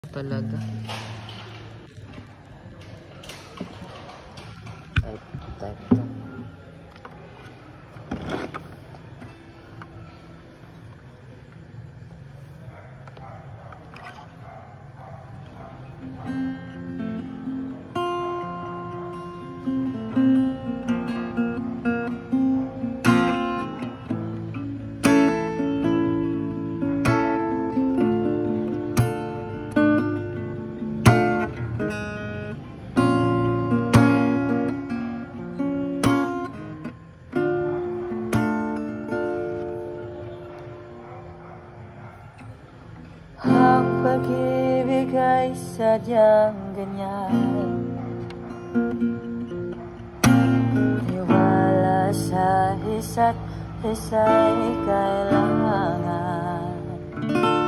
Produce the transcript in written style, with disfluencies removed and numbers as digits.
Talaga. Type to. Ang pag-ibig ay sadyang ganyan, tiwala sa isa't isa'y kailangan.